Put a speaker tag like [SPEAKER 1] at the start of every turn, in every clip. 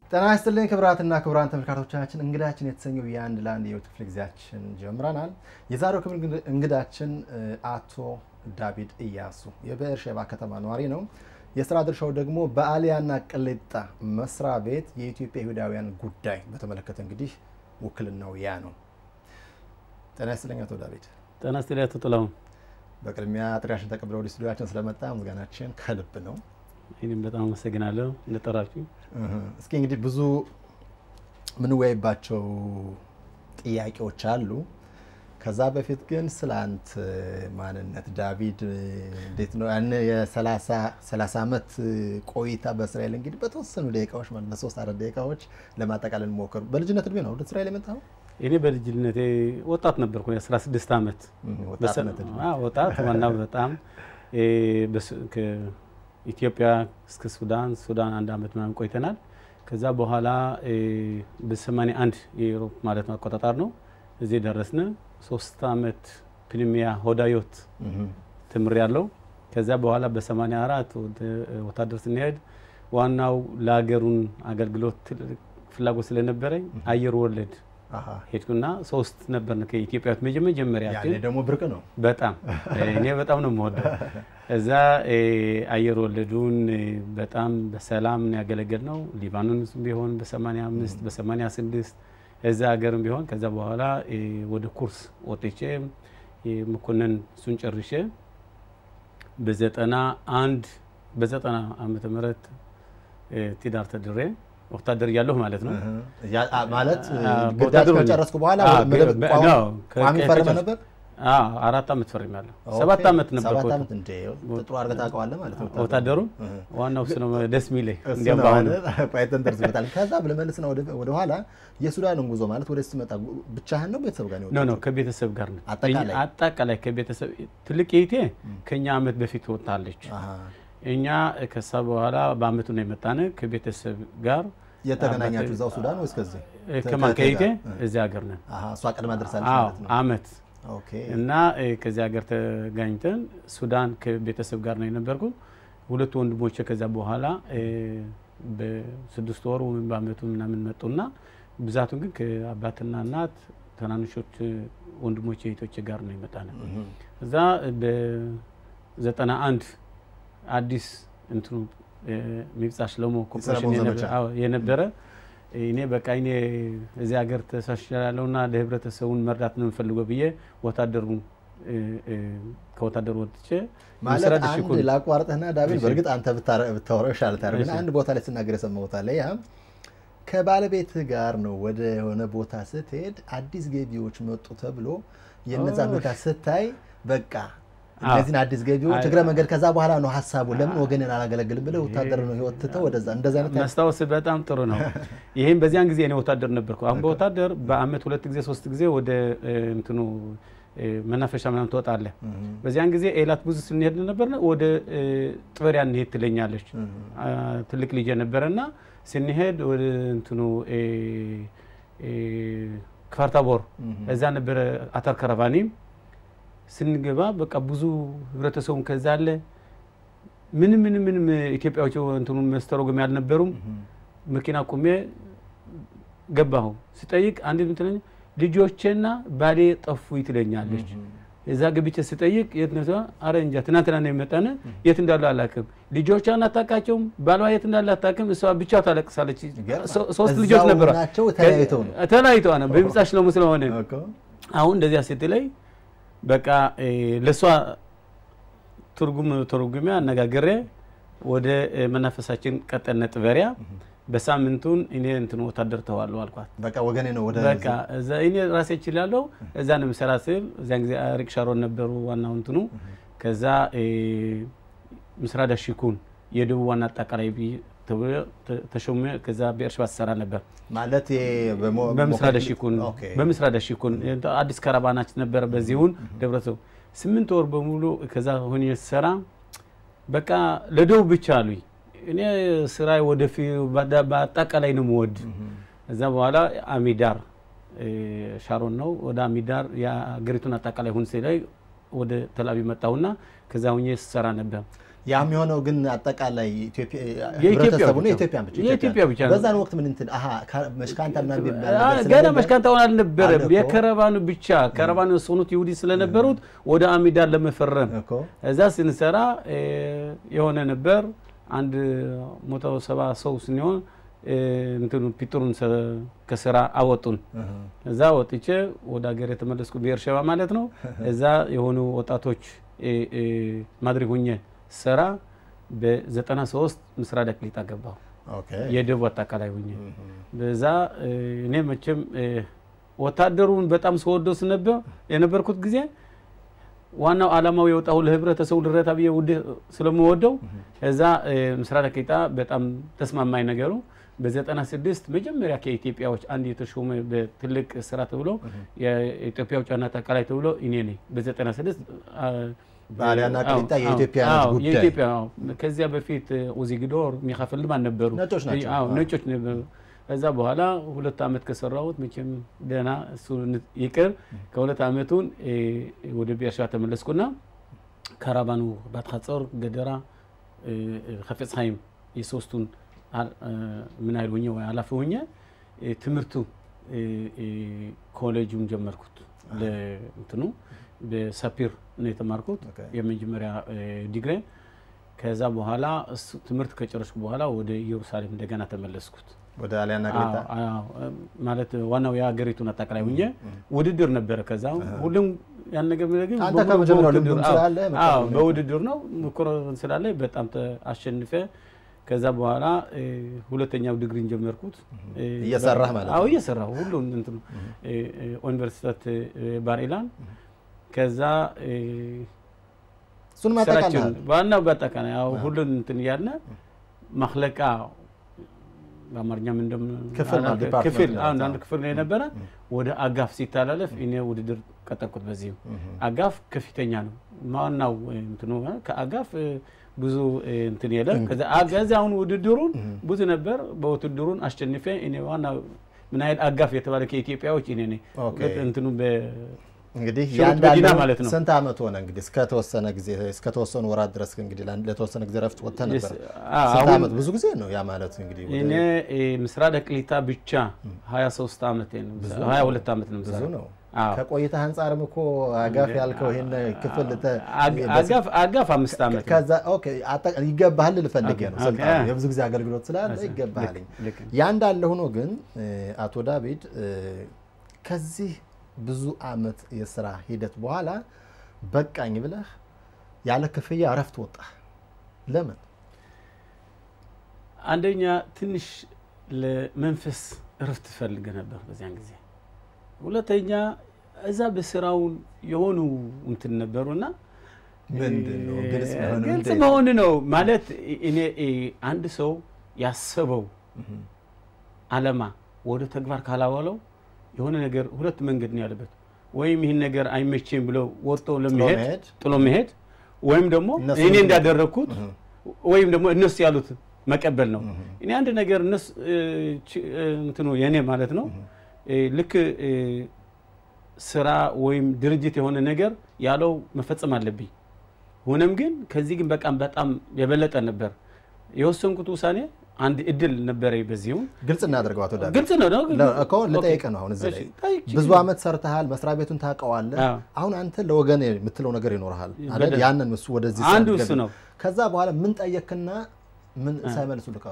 [SPEAKER 1] ጤና ይስጥልኝ ክብራትና ክብራን ተመልካቾቻችን እንግዳችን የተሰኘው የአንድ ለአንድ የዩቲዩብ ጊዜያችን ጀምረናል። የዛሬው ክብር እንግዳችን አቶ ዳዊት ኢያሱ የበርሸባ ከተማ ነዋሪ ነው። የሥራ ድርሻው ደግሞ በአሊያና ቅሊጣ መስሪያ ቤት የኢትዮጵያ ይሁዳውያን ጉዳይ በተመለከተ እንግዲህ ውክልናው ያ ነው። ጤና ይስጥልኝ አቶ ዳዊት።
[SPEAKER 2] ጤና ይስጥልኝ አቶ ጥላሁን።
[SPEAKER 1] በቅድሚያ ጥሪያችን ተቀብለው ወደ ስቱዲዮአችን ስለመጣ ምስጋናችን ከልብ ነው።
[SPEAKER 2] እኔም በጣም አመሰግናለሁ እንደጠራችሁ።
[SPEAKER 1] እስኪ እንግዲህ ብዙ ምን ወይባቸው ጥያቄዎች አሉ። ከዛ በፊት ግን ስላንተ ማንነት ዳዊት እንዴት ነው ያን የ30 አመት ቆይታ በእስራኤል እንግዲህ በተወሰኑ ደቂቃዎች ማለት ለ3-4 ደቂቃዎች ለማጠቃለል ሞክሩ። በልጅነት እድሜ ነው ወደ እስራኤል የመጣው?
[SPEAKER 2] እኔ በልጅነቴ ወጣት ነበርኩ 16 አመት ወጣት ዋናው በጣም ኢትዮጵያ እስከ ሱዳን 1 አመት ምናምን ቆይተናል። ከዛ በኋላ በ81 የዩሮፕ ማለት ነው አቆጣጣር ነው እዚህ ደረስነ። 3 አመት ፕሪሚያ ሆዳዮት ተምሬያለሁ። ከዛ በኋላ በ84 ወታደር ስንሄድ ዋናው ለሀገሩን አገልግሎት ፍላጎት ስለነበረኝ አየር ወለድ ሄድኩና 3 ነበርነ ከኢትዮጵያ መጀመሪያ
[SPEAKER 1] ያኔ ደግሞ ብርቅ ነው
[SPEAKER 2] በጣም እኔ በጣም ነው የምወደው። እዛ አየር ወለዱን በጣም በሰላም ያገለገልነው ሊባኖስ ቢሆን በ85 በ86 እዛ ሀገርም ቢሆን ከዛ በኋላ ወደ ኩርስ ወጥቼ መኮንን ሱን ጨርሼ በ91 ዓመተ ምህረት ትዳር ተድሬ ወታደር ያለሁ ማለት ነው።
[SPEAKER 1] ማለት ግዳጅ ከጨረስኩ በኋላ ቋሚ ፈርመ ነበር?
[SPEAKER 2] 4 አመት ፈርሜያለሁ። 7 አመት ነበር።
[SPEAKER 1] 7 አመት እንደ ጥሩ አርገታ አቀዋለህ ማለት ነው።
[SPEAKER 2] ወታደሩ ዋናው ነው ደስ የሚለኝ እንዲያም ባሁን
[SPEAKER 1] ፓይተን ተርዝበታል። ከዛ ብለመልስና ወደ ኋላ የሱዳንን ጉዞ ማለት ወደ ስትመጣ ብቻህን ነው ቤተሰብ ጋር ነው?
[SPEAKER 2] ኖ ከቤተሰብ ጋር ነው። አጠቃላይ ከቤተሰብ ትልቅ ይቴ ከኛ አመት በፊት ወጣለች። እኛ ከሳ በኋላ በአመቱ ነው የመጣነ ከቤተሰብ ጋር
[SPEAKER 1] የተገናኛችሁ እዛው ሱዳን ወይስ ከዚህ?
[SPEAKER 2] ከማን ከይቴ እዚህ ሀገር ነን።
[SPEAKER 1] እሷ ቀድማ ደርሳለች ማለት ነው።
[SPEAKER 2] አመት እና ከዚህ ሀገር ተገናኝተን ሱዳን ከቤተሰብ ጋር ነው የነበርኩ። 2 ወንድሞቼ ከዛ በኋላ በ6 ወር ወይም በአመቱ ምናምን መጡና ብዛቱን ግን ከአባትና እናት ተናንሾች ወንድሞቼ እህቶቼ ጋር ነው የመጣነ። እዛ በ91 አዲስ እንትኑ ሚብጻሽ ለሞ ኮርፖሬሽን የነበረ እኔ በቃ እኔ እዚህ ሀገር ተሳሽላለሁና ለህብረተሰቡን መርዳት ነው የምፈልገው ብዬ ወታደሩን ከወታደሩ ወጥቼ
[SPEAKER 1] ማለት አንድ ላቋርጥህና ዳዊት በርግጥ አንተ ብታወራው ይሻላል ታርግና አንድ ቦታ ላይ ተናገረ ሰማሁት አለ ያ ከባለቤት ጋር ነው ወደ ሆነ ቦታ ስትሄድ አዲስ ገቢዎች መጡ ተብሎ የነዛ ቦታ ስታይ በቃ እነዚህን አዲስ ገቢዎች እግረ መንገድ ከዛ በኋላ ነው ሐሳቡ ለምን ወገንን አላገለግልም ብለው ወታደር ነው ህይወትተው ወደዛ እንደዛ አይነት
[SPEAKER 2] ማስታወስ በጣም ጥሩ ነው። ይሄን በዚያን ጊዜ ነው ወታደር ነበርኩ። አሁን በወታደር በአመት 2 ጊዜ 3 ጊዜ ወደ እንትኑ መናፈሻ ምናምን ትወጣለህ። በዚያን ጊዜ ኤላት ብዙ ስንሄድ ነበርና ወደ ጥበሪያ እንሄድ ትለኛለች። ትልቅ ልጅ ነበርና ስንሄድ ወደ እንትኑ ካርታቦር እዛ ነበር አተር ከረባኒ ስንገባ በቃ ብዙ ህብረተሰቡን ከዛ አለ ምንም ኢትዮጵያዎች እንትኑ መስተሮግም ያልነበሩም መኪና ቆሜ ገባሁ። ስጠይቅ አንድ ምትለኝ ልጆቼና ባሌ ጠፉ ይትለኛለች። እዛ ገብቼ ስጠይቅ የት ነው? አረ እንጃ ትናንትና ነው የመጣነ የት እንዳሉ አላውቅም። ልጆቿን አታውቃቸውም፣ ባሏ የት እንዳለ አታውቅም። እሷ ብቻ ታለቅሳለች። 3 ልጆች ነበሩ ተለያይተው ነው በምጻሽ ነው ስለሆነ አሁን እንደዚያ ስትለይ በቃ ለሷ ትርጉም አነጋግሬ ወደ መናፈሳችን ቀጠልነ ጥበሪያ በሳምንቱን እኔ እንትን ወታደር ተዋለው አልኳት።
[SPEAKER 1] በቃ ወገኔ ነው ወደ
[SPEAKER 2] በቃ እዛ እኔ ራሴ እችላለሁ እዛ ነው መሰራስል እዛን ጊዜ አሪክ ሻሮን ነበሩ ዋናው እንትኑ ከዛ ምስራዳ ሺኩን የደቡብ ዋና አጠቃላይ ተሾመ። ከዛ በእርሻ ሰራ ነበር ማለት በምስራዳ ሺኩን አዲስ ካራባናች ነበር በዚሁን ደብረሰው 8 ወር በሙሉ ከዛ ሆነ ሰራ በቃ ለደቡብ ብቻ አሉኝ። እኔ ስራይ ወደፊት በአጠቃላይ ነው ወድ እዛ በኋላ አሚዳር ሻሮን ነው ወደ አሚዳር የአገሪቱን አጠቃላይ ሁን ሲላይ ወደ ተላቢ መጣውና ከዛ ሆኜ ሰራ ነበር።
[SPEAKER 1] ያም የሆነው ግን አጠቃላይ ኢትዮጵያ
[SPEAKER 2] የኢትዮጵያ ብቻ
[SPEAKER 1] በዛን ወቅት ምን እንትን መሽካንታ ምናምን ቢባል
[SPEAKER 2] ገና መሽካንታው አልነበረም የከረባኑ ብቻ ከረባኑ ሱኑት ይሁዲ ስለነበሩት ወደ አሚዳን ለመፈረም እዛ ስንሰራ የሆነ ነበር አንድ 170 ሰው ሲሆን እንትኑ ፒትሩን ከስራ አወጡን እዛ ወጥቼ ወደ ሀገር የተመለስኩ በኤርሸባ ማለት ነው እዛ የሆኑ ወጣቶች ማድሪግ ሆኜ ስራ በ93 ምስራቅ አቅሊጣ ገባው የደቡብ አጠቃላይ ሆኜ በዛ እኔ መቼም ወታደሩን በጣም ስወደስ ነበር የነበርኩት ጊዜ ዋናው ዓላማው የወጣው ለህብረተሰቡ ድረታ ቢየ ወደ ስለምወደው እዛ ምስራቅ አቅሊጣ በጣም ተስማማኝ ነገሩ በ96 መጀመሪያ ከኢትዮጵያዎች አንድ የተሾመ በትልቅ ስራ ተብሎ የኢትዮጵያዎች አናት አጠቃላይ ተብሎ እኔ ነኝ በ96
[SPEAKER 1] ባሊያና ቅሊጣ
[SPEAKER 2] የኢትዮጵያ ከዚያ በፊት ወዚግዶር ሚኻፈል ማን ነበሩ ነጮች ነበሩ እዛ በኋላ 2 አመት ከሰራሁት መቼም ደና እሱ ይቅር ከ2 አመቱን ወደ ቢያሻ ተመለስኩና ካራባኑ ባትኻጾር ገደራ ኸፈጽሃይም የሶስቱን ምን አይሉኝ ወይ አላፈውኛ ትምርቱ ኮሌጁን ጀመርኩት ለእንትኑ በሳፒር ነው የተማርኩት የመጀመሪያ ዲግሪ ከዛ በኋላ ትምርት ከጨረስኩ በኋላ ወደ ኢየሩሳሌም እንደገና ተመለስኩት
[SPEAKER 1] ወደ አሊያና ቅሊጣ
[SPEAKER 2] ማለት ዋናው የሀገሪቱን አጠቃላይ ሆኜ ውድድር ነበር ከዛ ሁሉም ያን ነገር ግን
[SPEAKER 1] አንተ ከመጀመሪያው ልምዱም ስላለ
[SPEAKER 2] በውድድር ነው ምክሮ ስላለ በጣም አሸንፈ ከዛ በኋላ ሁለተኛው ዲግሪን ጀመርኩት
[SPEAKER 1] እየሰራህ ማለት ነው
[SPEAKER 2] እየሰራሁ ሁሉም እንትን ዩኒቨርሲቲ ባርኢላን ከዛ
[SPEAKER 1] ሱን ማጠቃለል
[SPEAKER 2] ዋናው ባጠቃላይ ያው ሁሉን እንትን ያልና ማخለቃ በአማርኛም እንደም ክፍል አንድ ክፍል ነው የነበረ ወደ አጋፍ ሲታላለፍ እኔ ውድድር ቀጠልኩት በዚህ አጋፍ ከፍተኛ ነው ማናው እንትኑ ከአጋፍ ብዙ እንትን የለም ከዛ አጋዛውን ውድድሩን ብዙ ነበር በውድድሩን አሸንፈ እኔ ዋናው ምን አይል አጋፍ የተባለ ከኢትዮጵያዎች እኔ ነኝ እንትኑ
[SPEAKER 1] እንግዲህ ያንዳንዱ ማለት ነው ስንት አመት ሆነ እንግዲህ እስከ ተወሰኑ ወራት ድረስ እንግዲህ ለተወሰነ ጊዜ ረፍት ወጣ ነበር ስንት አመት ብዙ ጊዜ ነው ያ ማለት እንግዲህ
[SPEAKER 2] እኔ ምስራቅ አቅሊጣ ብቻ 23 አመት ነው 22 አመት ነው
[SPEAKER 1] ብዙ ነው ከቆይታ አንፃርም እኮ አጋፍ ያልከው ይሄን ክፍል
[SPEAKER 2] አጋፍ 5 አመት
[SPEAKER 1] ከዛ ኦኬ ይገባሃል ልፈልግ ነው ስልጣን የብዙ ጊዜ አገልግሎት ስላለ ይገባሃል ያ እንዳለ ሆኖ ግን አቶ ዳዊት ከዚህ ብዙ አመት የሥራ ሂደት በኋላ በቃኝ ብለህ ያለ ክፍያ ረፍት ወጣ ለምን
[SPEAKER 2] አንደኛ ትንሽ ለመንፈስ ረፍት ፈልገ ነበር በዚያን ጊዜ ሁለተኛ እዛ በስራው የሆኑ እንትን ነበርና
[SPEAKER 1] ምንድነው
[SPEAKER 2] ግልጽ መሆን ነው ማለት እኔ አንድ ሰው ያሰበው ዓላማ ወደ ተግባር ካላዋለው የሆነ ነገር ሁለት መንገድ ነው ያለበት ወይም ይሄን ነገር አይመቸም ብለው ወጥቶ ለመሄድ ጥሎ መሄድ ወይም ደግሞ እኔ እንዳደረኩት ወይም ደግሞ እነሱ ያሉት መቀበል ነው እኔ አንድ ነገር እነሱ እንትኑ የኔ ማለት ነው ልክ ስራ ወይም ድርጅት የሆነ ነገር ያለው መፈጸም አለብኝ ሆነም ግን ከዚህ ግን በጣም የበለጠ ነበር የወሰንኩት ውሳኔ አንድ እድል ነበር በዚሁ
[SPEAKER 1] ግልጽ እናደርገው አቶ ዳዊት
[SPEAKER 2] ግልጽ ነው
[SPEAKER 1] እኮ ለጠይቀ ነው አሁን እዚህ ላይ ብዙ አመት ሰርተሃል መስሪያ ቤቱን ታቀዋለህ አሁን አንተ ለወገን የምትለው ነገር ይኖርሃል አይደል ያንን እሱ ወደዚህ
[SPEAKER 2] አንዱ እሱ ነው
[SPEAKER 1] ከዛ በኋላ ምን ጠየቅና ምን ሳይመልሱ ልቀሩ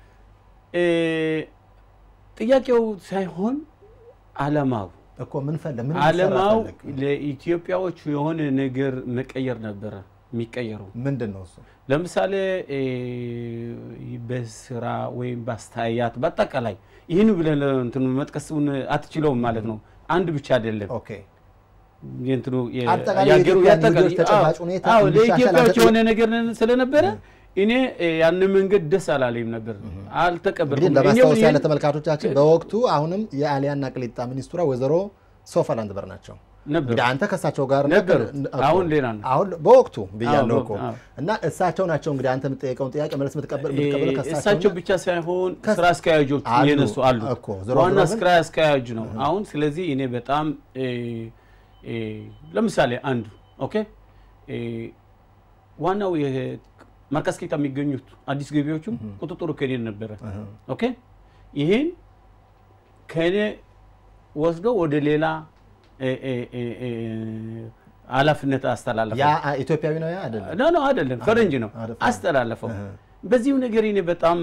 [SPEAKER 2] ጥያቄው ሳይሆን ዓላማው
[SPEAKER 1] እኮ ምን
[SPEAKER 2] ዓላማው ለኢትዮጵያዎች የሆነ ነገር መቀየር ነበር የሚቀየሩ
[SPEAKER 1] ምንድነው እሱ
[SPEAKER 2] ለምሳሌ በስራ ወይም ባስተያያት በአጠቃላይ ይሄን ብለን እንትን መጥቀስውን አትችለውም ማለት ነው አንድ ብቻ አይደለም
[SPEAKER 1] ኦኬ
[SPEAKER 2] እንትኑ ያገሩ ያጠቃላይ ለኢትዮጵያዎች የሆነ ነገር ስለነበረ እኔ ያን መንገድ ደስ አላለኝም ነበር አልተቀበልኩም
[SPEAKER 1] ለማስታወስ ያለ ተመልካቾቻችን በወቅቱ አሁንም የአሊያና ቅሊጣ ሚኒስትሯ ወይዘሮ ሶፋላንድ በር ናቸው ነበር አንተ ከሳቸው ጋር ነበር
[SPEAKER 2] አሁን ሌላ ነው
[SPEAKER 1] አሁን በወቅቱ ቢያለው እኮ እና እሳቸው ናቸው እንግዲህ አንተ የምትጠይቀውን ጥያቄ መልስ የምትቀበል
[SPEAKER 2] እሳቸው ብቻ ሳይሆን ስራ አስኪያጆች የነሱ አሉ ዋና ስራ አስኪያጅ ነው አሁን ስለዚህ እኔ በጣም ለምሳሌ አንዱ ኦኬ ዋናው ማርካስኪ ከሚገኙት አዲስ ገቢዎችም ቁጥጥሩ ከኔ ነበር ኦኬ ይሄን ከኔ ወስዶ ወደ ሌላ አላፍነት አስተላለፈው
[SPEAKER 1] ያ ኢትዮጵያዊ ነው ያ አይደለም
[SPEAKER 2] ነው አይደለም ፈረንጅ ነው አስተላለፈው በዚህ ነገር እኔ በጣም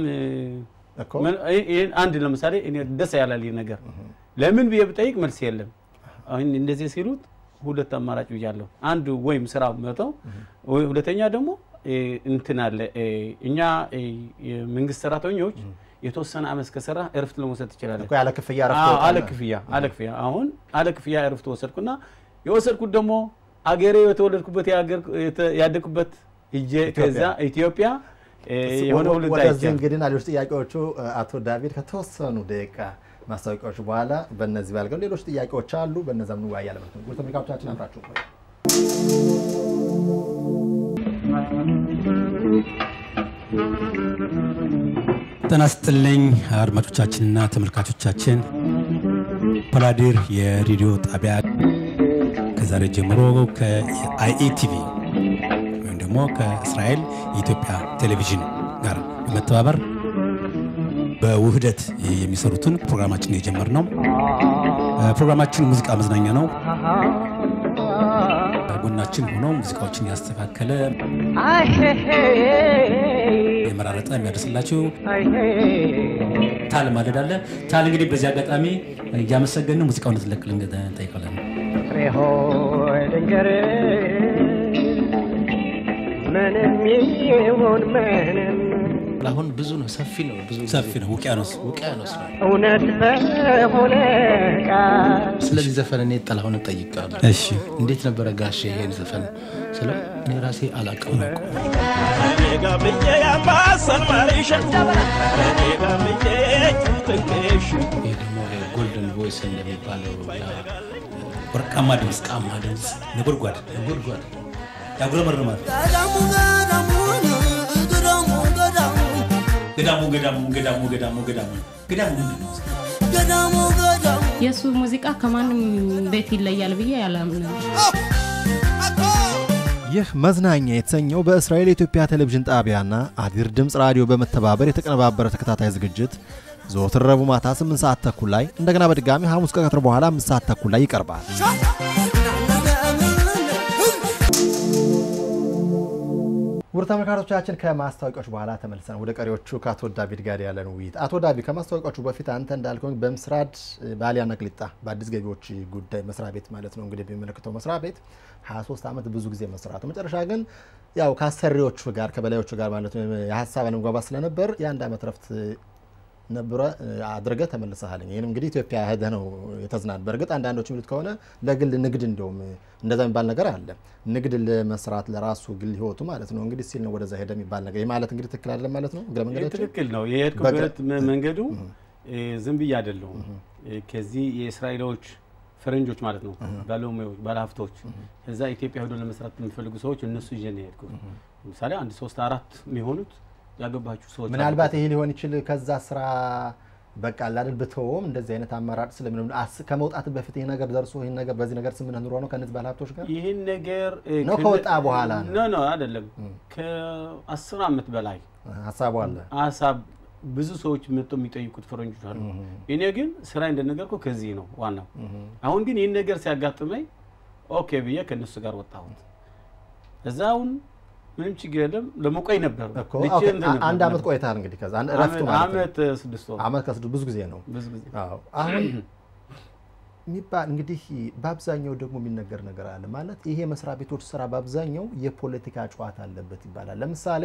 [SPEAKER 2] አንድ ለምሳሌ እኔ ደስ ያላለኝ ነገር ለምን ቢጠይቅ መልስ የለም አሁን እንደዚህ ሲሉት ሁለት አማራጭ ይያለው አንዱ ወይም ስራ መተው ወይ ሁለተኛ ደግሞ እንትን አለ እኛ የመንግስት ሰራተኞች የተወሰነ አመት ከሰራ እርፍት ለመውሰድ ይችላል
[SPEAKER 1] እኮ ያለ ክፍያ እረፍት
[SPEAKER 2] አለ ክፍያ አሁን አለ ክፍያ እርፍት ወሰድኩና የወሰድኩት ደግሞ አገሬ የተወለድኩበት ያደኩበት እጄ ከዛ ኢትዮጵያ የሆነ ሁሉ
[SPEAKER 1] ወደዚህ እንግዲህ አለሽ ጥያቄዎቹ አቶ ዳቪድ ከተወሰኑ ደቂቃ ማስታወቂያዎች በኋላ በእነዚህ ባልገው ሌሎች ጥያቄዎች አሉ በእነዛም ነው ያያለው ወደ ተመልካቾቻችን አብራችሁ ቆዩ
[SPEAKER 3] ተናስተልኝ አድማጮቻችንና ተመልካቾቻችን ፓላዲር የሬዲዮ ጣቢያ ከዛሬ ጀምሮ ከአይኢቲቪ ወይም ደግሞ ከእስራኤል የኢትዮጵያ ቴሌቪዥን ጋር በመተባበር በውህደት የሚሰሩትን ፕሮግራማችን የጀመርነው ፕሮግራማችን ሙዚቃ መዝናኛ ነው ጎናችን ሆኖ ሙዚቃዎችን ያስተካከለ የመራረጠ የሚያደርስላችሁ ታል ማለት አለ ታል እንግዲህ በዚህ አጋጣሚ ያመሰገነ ሙዚቃውን ተለቅልን እንጠይቃለን ፍሬሆ ድንገር ምንም ይሁን ምንም
[SPEAKER 4] አሁን ብዙ ነው ሰፊ ነው
[SPEAKER 3] ውቅያኖስ
[SPEAKER 4] ነው
[SPEAKER 5] እውነት በሆነ ቃል
[SPEAKER 4] ስለዚህ ዘፈን እኔ ጥላሁን ጠይቃለሁ
[SPEAKER 3] እሺ
[SPEAKER 4] እንዴት ነበር ጋሽ ይሄን ዘፈን ስለ እኔ ራሴ አላቀው ነው
[SPEAKER 5] ጋብዬ ያምባሰል ማሪሽ ጋብዬ ትንሽ
[SPEAKER 4] ይሄ ደግሞ ጎልደን ቮይስ እንደሚባለው
[SPEAKER 3] ወርቃማ ድምጽ ነጎድጓድ ያጉረመርማል ገዳሙ
[SPEAKER 6] የሱ ሙዚቃ ከማንም ቤት ይለያል ብዬ ያላምነው
[SPEAKER 1] ይህ መዝናኛ የተሰኘው በእስራኤል የኢትዮጵያ ቴሌቪዥን ጣቢያና አዲር ድምጽ ራዲዮ በመተባበር የተቀነባበረ ተከታታይ ዝግጅት ዘወትር ረቡዕ ማታ 8 ሰዓት ተኩል ላይ እንደገና በድጋሚ ሐሙስ ከቀትር በኋላ 5 ሰዓት ተኩል ላይ ይቀርባል ውድ ተመልካቾቻችን ከማስታወቂያዎች በኋላ ተመልሰን ወደ ቀሪዎቹ ከአቶ ዳቪድ ጋር ያለን ውይይት አቶ ዳቪድ ከማስታወቂያዎቹ በፊት አንተ እንዳልከው በምስራድ ባሊያና ቅሊጣ በአዲስ ገቢዎች ጉዳይ መስሪያ ቤት ማለት ነው እንግዲህ በሚመለከተው መስሪያ ቤት 23 ዓመት ብዙ ጊዜ መስራቱ መጨረሻ ግን ያው ካሰሪዎቹ ጋር ከበላዮቹ ጋር ማለት ነው የሐሳብን መጓባስ ስለነበር የአንድ ዓመት ረፍት ነብረ አድርገ ተመልሰሃል ይሄን እንግዲህ ኢትዮጵያ ሄደ ነው የተዝናን በርግጥ አንዳንዶች የሚሉት ከሆነ ለግል ንግድ እንደውም እንደዛ የሚባል ነገር አለ ንግድ ለመስራት ለራሱ ግል ህይወቱ ማለት ነው እንግዲህ ሲል ነው ወደዛ ሄደ የሚባል ነገር ማለት እንግዲህ ትክክል አይደለም ማለት ነው እግረ መንገዳችን
[SPEAKER 2] ትክክል ነው የሄድኩበት መንገዱ ዝም ብዬ አይደለም ከዚህ የእስራኤሎች ፈረንጆች ማለት ነው ባለሙያዎች ባለሀብቶች እዛ ኢትዮጵያ ሄዶ ለመስራት የሚፈልጉ ሰዎች እነሱ ይጀነ ሄድኩ ለምሳሌ 1 3 4 የሚሆኑት ያገባችሁ ሰዎች
[SPEAKER 1] ምናልባት ይሄ ሊሆን ይችላል ከዛ ስራ በቃ አይደል በተውም እንደዚህ አይነት አማራጭ ስለምን ከመውጣት በፊት ይሄ ነገር ደርሶ ይሄ ነገር በዚህ ነገር ስምን ኑሮ ነው ከነዚህ ባለሀብቶች ጋር
[SPEAKER 2] ይሄን ነገር
[SPEAKER 1] ነው ከወጣ በኋላ
[SPEAKER 2] ነው አይደለም ከ10 አመት በላይ
[SPEAKER 1] ሐሳቡ አለ
[SPEAKER 2] ሐሳብ ብዙ ሰዎች መጥተው የሚጠይቁት ፈረንጆች አሉ እኔ ግን ስራ እንደነገርኩ ከዚህ ነው ዋናው አሁን ግን ይሄን ነገር ሲያጋጥመኝ ኦኬ ብዬ ከነሱ ጋር ወጣሁት እዛውን ምንም ችግር የለም ለሞቆይ ነበር
[SPEAKER 1] አንድ አመት ቆይታል እንግዲህ ከዛ ረፍቱ ማለት
[SPEAKER 2] አመት 6 ወር
[SPEAKER 1] አመት ከ6 ብዙ ጊዜ ነው አዎ አሁን ሚባል እንግዲህ በአብዛኛው ደግሞ የሚነገር ነገር አለ ማለት ይሄ መስሪያ ቤቶች ስራ በአብዛኛው የፖለቲካ ጨዋታ አለበት ይባላል ለምሳሌ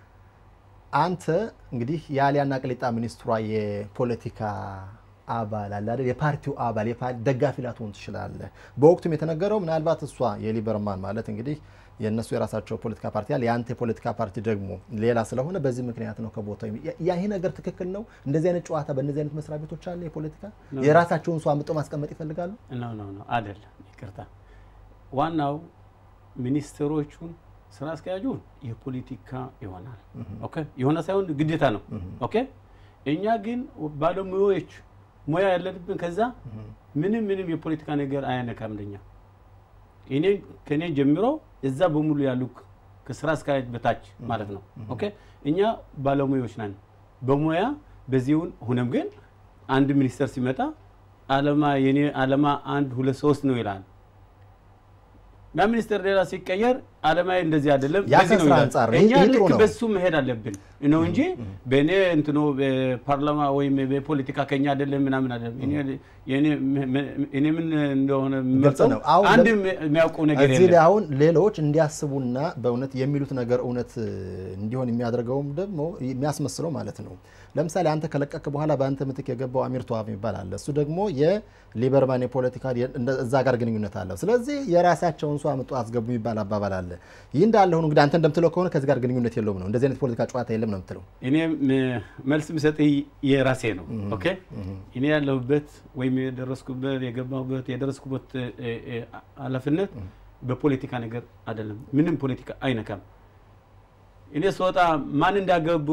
[SPEAKER 1] አንተ እንግዲህ ያሊያና ቅሊጣ ሚኒስትሯ የፖለቲካ አባል አለ አይደል የፓርቲው አባል ደጋፊ ላትሆን ትችላለህ በወቅቱም የተነገረው ምናልባት እሷ የሊበርማን ማለት እንግዲህ የነሱ የራሳቸው ፖለቲካ ፓርቲ አለ ያንተ ፖለቲካ ፓርቲ ደግሞ ሌላ ስለሆነ በዚህ ምክንያት ነው ከቦታው ይሄ ነገር ትክክል ነው እንደዚህ አይነት ጨዋታ በእነዚህ አይነት መስሪያ ቤቶች አለ የፖለቲካ የራሳቸውን ሰው አምጥተው ማስቀመጥ ይፈልጋሉ
[SPEAKER 2] ነው አይደለም ይቅርታ ዋናው ሚኒስትሮቹን ስራ አስኪያጁን የፖለቲካ ይሆናል ኦኬ ይሆነ ሳይሆን ግዴታ ነው ኦኬ እኛ ግን ባለሙያዎች ሙያ ያለብን ከዛ ምንም የፖለቲካ ነገር አያነካም ለኛ እኔ ከኔ ጀምሮ እዛ በሙሉ ያሉክ ከስራ አስኪያጅ በታች ማለት ነው ኦኬ እኛ ባለሙያዎች ነን በሙያ በዚሁን ሆነም ግን አንድ ሚኒስተር ሲመጣ ዓለማ የኔ ዓለማ 1 2 3 ነው ይላል ያ ሚኒስተር ሌላ ሲቀየር ዓለማዬ እንደዚህ አይደለም በዚህ ነው ይላል እኛ ልክ በሱ መሄድ አለብን ነው እንጂ በእኔ እንትኑ በፓርላማ ወይም በፖለቲካ ከኛ አይደለም ምናምን አይደለም እኔ ምን እንደሆነ መጥተው አንድ የሚያውቀው ነገር የለም
[SPEAKER 1] እዚህ አሁን ሌሎች እንዲያስቡና በእውነት የሚሉት ነገር እውነት እንዲሆን የሚያደርገውም ደግሞ የሚያስመስለው ማለት ነው ለምሳሌ አንተ ከለቀቀ በኋላ በአንተ ምትክ የገባው አሚር ተዋብ ይባላል እሱ ደግሞ የሊበርማን የፖለቲካ እዛ ጋር ግንኙነት አለው ስለዚህ የራሳቸውን ሰው አመጡ አስገቡ ይባል አባባል አለ ይህ እንዳለ ሆኖ እንግዲህ አንተ እንደምትለው ከሆነ ከዚህ ጋር ግንኙነት የለውም ነው እንደዚህ አይነት ፖለቲካ ጨዋታ የለም ነው የምትለው
[SPEAKER 2] እኔ መልስ ምሰጥ የራሴ ነው ኦኬ እኔ ያለሁበት ወይም የደረስኩበት ኃላፊነት በፖለቲካ ነገር አይደለም ምንም ፖለቲካ አይነካም እኔ ስወጣ ማን እንዳገቡ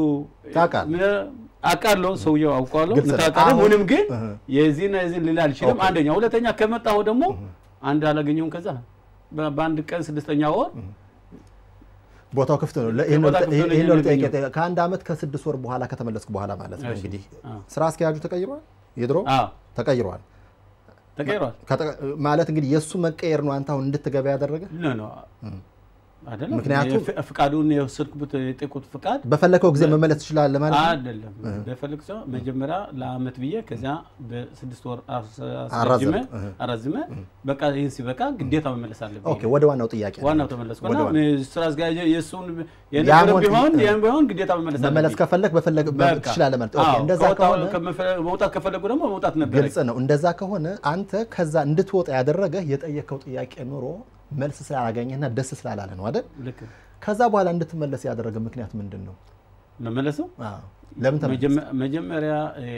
[SPEAKER 2] አቃለው ሰውየው አውቃለሁ ተታቀረ ምንም ግን የዚህና የዚህ ሊላ አልችልም አንደኛ ሁለተኛ ከመጣው ደግሞ አንድ አላገኘውም ከዛ በአንድ ቀን 6ኛ ወር
[SPEAKER 1] ቦታው ክፍት ነው ይሄን ነው ጠይቄ ከአንድ አመት ከ6 ወር በኋላ ከተመለስኩ በኋላ ማለት ነው እንግዲህ ስራ አስኪያጁ ተቀይሯል የድሮ ተቀይሯል ማለት እንግዲህ የሱ መቀየር ነው አንተ አሁን እንድትገባ ያደረገ
[SPEAKER 2] ነው አይደለም ምክንያቱም ፍቃዱን የወሰድኩት የጠቁት ፍቃድ
[SPEAKER 1] በፈለከው ጊዜ መመለስ ይችላል ማለት ነው
[SPEAKER 2] አይደለም በፈለክ ሰው መጀመሪያ ለአመት ብዬ ከዛ በ6 ወር አራዝመ በቃ ይሄን ሲበቃ ግዴታ መመለስ አለብኝ
[SPEAKER 1] ኦኬ ወደ ዋናው ጥያቄ
[SPEAKER 2] ዋናው ተመለስኩና ስራ አስጋጀ የሱን የነበረው ቢሆን ግዴታ መመለስ አለብኝ
[SPEAKER 1] መመለስ ከፈለክ በፈለክ ይችላል ማለት ኦኬ እንደዛ ከሆነ
[SPEAKER 2] መውጣት ከፈለጉ ደግሞ መውጣት ነበር
[SPEAKER 1] ግልጽ ነው እንደዛ ከሆነ አንተ ከዛ እንድትወጣ ያደረገ የጠየቀው ጥያቄ ኖሮ መልስ ስላላገኘና ደስ ስላላለ ነው አይደል ከዛ በኋላ እንድትመለስ ያደረገ ምክንያት ምንድነው
[SPEAKER 2] መመለሱ
[SPEAKER 1] ለምን
[SPEAKER 2] መጀመሪያ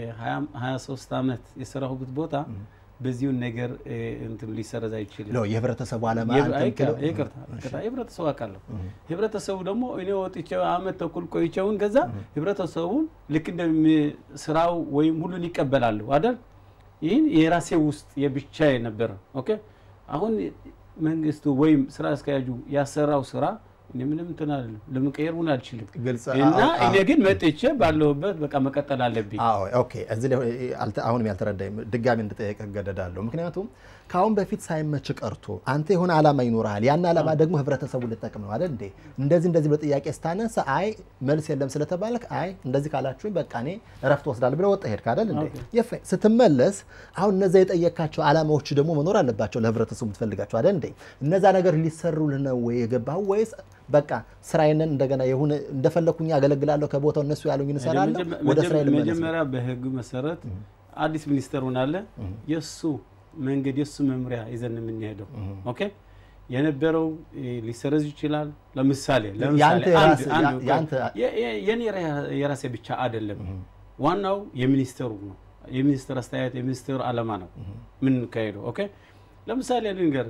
[SPEAKER 2] 23 አመት የሰራሁበት ቦታ በዚሁ ነገር እንትን ሊሰረዝ አይችልም
[SPEAKER 1] ነው የህብረተሰቡ ዓላማ
[SPEAKER 2] ይቅርታ የህብረተሰቡ አቃለው ህብረተሰቡ ደግሞ እኔ ወጥቼው አመት ተኩል ቆይቼውን ከዛ ህብረተሰቡ ልክ እንደስራው ወይም ሁሉን ይቀበላሉ አይደል ይሄን የራሴ ውስጥ የብቻዬ ነበር ኦኬ አሁን መንግስቱ ወይም ስራ አስኪያጁ ያሰራው ስራ ምንም ተናል ለምቀየር ሆነ አልችልም እና እኔ ግን መጥቼ ባለውበት በቃ መቀጠል አለብኝ
[SPEAKER 1] ኦኬ እዚህ አሁንም ያልተረዳኝ ድጋሚ እንድጠይቅ ገደዳለሁ ምክንያቱም ካሁን በፊት ሳይመች ቀርቶ አንተ የሆነ ዓላማ ይኖርሃል ያን ዓላማ ደግሞ ህብረተሰቡ ልጠቅም ነው አይደል እንዴ እንደዚህ በጥያቄ ስታነሳ አይ መልስ የለም ስለተባለክ አይ እንደዚህ ካላችሁኝ በቃ እኔ እረፍት ወስዳለሁ ብለ ወጣ ሄድክ አይደል እንዴ ስትመለስ አሁን እነዛ የጠየካቸው ዓላማዎች ደግሞ መኖር አለባቸው ለህብረተሰቡ የምትፈልጋቸው አይደል እንዴ እነዛ ነገር ሊሰሩልህ ነው ወይ የገባው ወይስ በቃ ስራዬን እንደገና የሆነ እንደፈለኩኝ ያገለግላለሁ ከቦታው እነሱ ያሉኝ እንሰራለሁ ወደ ስራዬ ልመለስ
[SPEAKER 2] መጀመሪያ በህግ መሰረት አዲስ ሚኒስተር ሆናለ የሱ መንገድ የሱ መምሪያ ይዘን ምን ያሄደው ኦኬ የነበረው ሊሰረዝ ይችላል ለምሳሌ
[SPEAKER 1] ያንተ
[SPEAKER 2] የኔ የራሴ ብቻ አይደለም ዋናው የሚኒስተሩ ነው የሚኒስተር አስተያየት የሚኒስተሩ ዓላማ ነው ምን ካሄደው ኦኬ ለምሳሌ ልንገር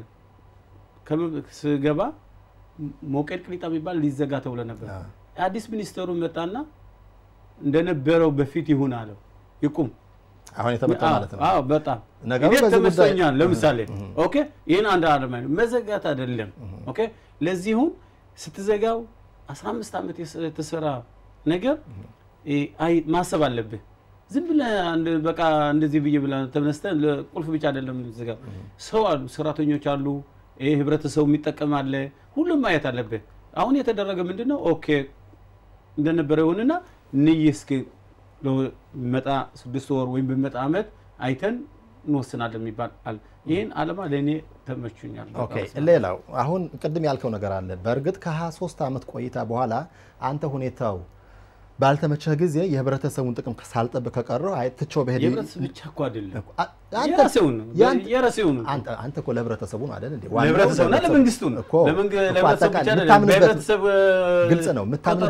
[SPEAKER 2] ከገባ ሞቀል ቅሊጣ ቢባል ሊዘጋ ተብሎ ነበር አዲስ ሚኒስተሩ መጣና እንደነበረው በፊት ይሁን አለው ይቁም
[SPEAKER 1] አሁን የተመጣ ማለት ነው
[SPEAKER 2] በጣም ነገሩ በዝምተኛል ለምሳሌ ኦኬ ይሄን አንድ ዓላማ መዘጋት አይደለም ኦኬ ለዚሁን ስትዘጋው 15 አመት የተሰራ ነገር አይ ማሰብ አለብህ ዝም ብለህ አንድ በቃ እንደዚህ ብዬ ብላ ተነስተህ ቁልፍ ብቻ አይደለም ዘጋው ሰው አሉ ሰራተኞች አሉ ህብረተሰቡ የሚጠቀማለ ሁሉም ማየት አለበት አሁን የተደረገ ምንድነው ኦኬ እንደነበረ ሆነና ንይስክ ለመጣ 6 ወር ወይም በመጣ አመት አይተን እንወስናለን የሚባል ይሄን ዓላማ ለኔ ተመችኛል
[SPEAKER 1] ኦኬ ሌላው አሁን ቅድም ያልከው ነገር አለ በእርግጥ ከ23 አመት ቆይታ በኋላ አንተ ሁኔታው ባልተመቸህ ጊዜ የህብረተሰቡን ጥቅም ሳልጠብቅ ከቀረው አይ ትቾ በሄድ
[SPEAKER 2] የህብረተሰቡ ብቻ እኮ አይደለም የራሴውን
[SPEAKER 1] አንተ እኮ ለህብረተሰቡ ነው አይደል እንዴ
[SPEAKER 2] ለህብረተሰቡ ነው ለመንግስቱ ነው ለህብረተሰቡ ብቻ አይደለም ለህብረተሰቡ
[SPEAKER 1] ግልጽ ነው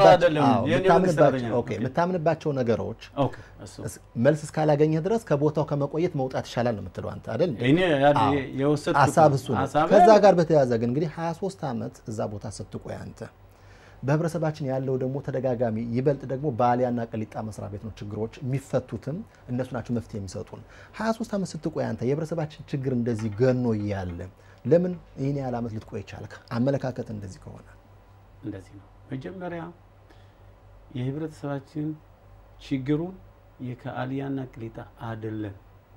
[SPEAKER 1] የምታምንባቸው ነገሮች መልስ እስካላገኘህ ድረስ ከቦታው ከመቆየት መውጣት ይሻላል ነው የምትለው አንተ አይደል
[SPEAKER 2] እኔ የወሰድኩት
[SPEAKER 1] ሐሳብ እሱ ነው ከዛ ጋር በተያያዘ ግን እንግዲህ 23 አመት እዛ ቦታ ስትቆይ አንተ በህብረተሰባችን ያለው ደግሞ ተደጋጋሚ ይበልጥ ደግሞ ባሊያና ቅሊጣ መስራ ቤት ነው ችግሮች የሚፈቱትም እነሱ ናቸው መፍትሄ የሚሰጡን 23 አመት ስትቆይ አንተ የህብረተሰባችን ችግር እንደዚህ ገኖ ይያለ ለምን ይሄን ያህል አመት ልትቆይ ቻልክ አመለካከት እንደዚህ ከሆነ
[SPEAKER 2] እንደዚህ ነው መጀመሪያ የህብረተሰባችን ችግሩን የከአልያና ቅሊጣ አይደለም